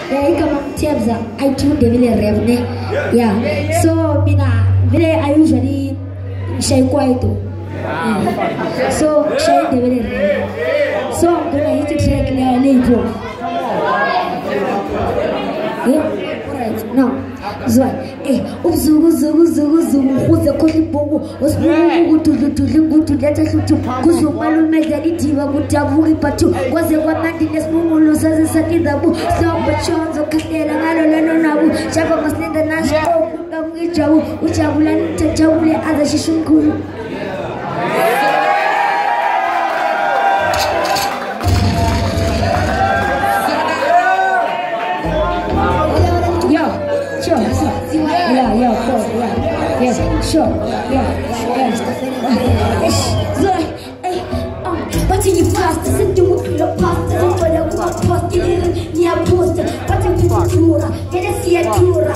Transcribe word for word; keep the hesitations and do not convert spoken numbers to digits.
Yeah, you come Tebza. I do the vile revne. Yeah. So mina vile I usually shy quiet. Yeah. So shy the vile revne. So I'm gonna hit it like a little. Yeah. Alright. Now. Zwa, eh, ubuzugu zugu zugu zugu kuze koli bongo, osbugu gutuzu tuzu gutuleta shutu, kuzu malume jadi tiwa gutavugi patu, kwaze kwa nandi nesmungu lusaze sakidabu, somba chonzo katela ngalo leno nabu, chapa masnenda nashko kunga mgichabu, uchabula nitachabule aza shishunkuru. Yeah, yeah, of course, yeah, yeah, sure, yeah, yeah. So, hey, um, but in your past, listen to what you past, don't follow what post, you didn't need a post, but you did a tour, get a see a tour.